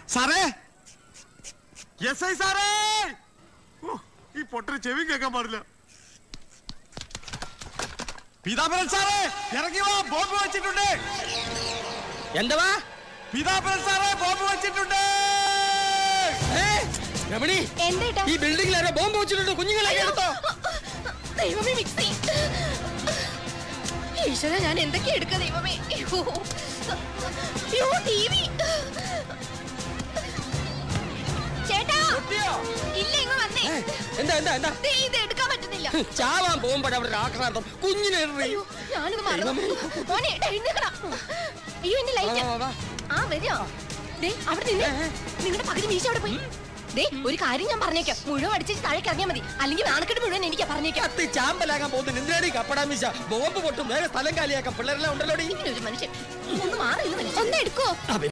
സാറേ SI സാറേ ഈ പൊട്ടന് ചെവി കേൾക്കാൻ പാടില്ല. പീതാംബരൻ സാറേ ഇറങ്ങി വാ, ബോംബ് വെച്ചിട്ടുണ്ട്. എന്താ പീതാംബരൻ സാറേ ബോംബ് വെച്ചിട്ടുണ്ട്. രമണി ഈ ബിൽഡിംഗിൽ ആരോ ബോംബ് വെച്ചിട്ടുണ്ട്. കുഞ്ഞുങ്ങളെ എടുത്തോ. ദൈവമേ മിക്സി, ഈശ്വര ഞാൻ എന്തൊക്കെ എടുക്ക ദൈവമേ. ടിവി ചേട്ടാ ഇല്ല, ഇങ്ങ് വന്നേ. എന്താ ഇത് എടുക്കാൻ പറ്റുന്നില്ല. ചാവാൻ പോകുമ്പോഴ അവിടെ ആക്രാന്തം. കുഞ്ഞിനെ ഞാനിത് മറന്നു. മോനെ എഴുന്നേക്കണം. അയ്യോ എന്റെ ലൈറ്റ്. ആ വരിക അവിടെ നിന്ന്. നിങ്ങളുടെ പകുതി വീശ അവിടെ പോയി. ഒരു കാര്യം ഞാൻ പറഞ്ഞേക്കാം, മുഴുവൻ അടിച്ച് താഴേക്ക് ഇറങ്ങിയാൽ മതി, അല്ലെങ്കിൽ നാണക്കെട്ട് മുഴുവൻ എനിക്ക് പറഞ്ഞേക്കാം. ചാമ്പലാകാൻ പോകുന്നു. എന്തിനാടി കപ്പടാമീശ? ബോംബ് പൊട്ടും, വേറെ സ്ഥലം കാലിയാക്കാം. പിള്ളേരെല്ലാം ഉണ്ടല്ലോ. ഒരു മനുഷ്യൻ ഒന്ന് മാറില്ല, ഒന്ന് എടുക്കോ.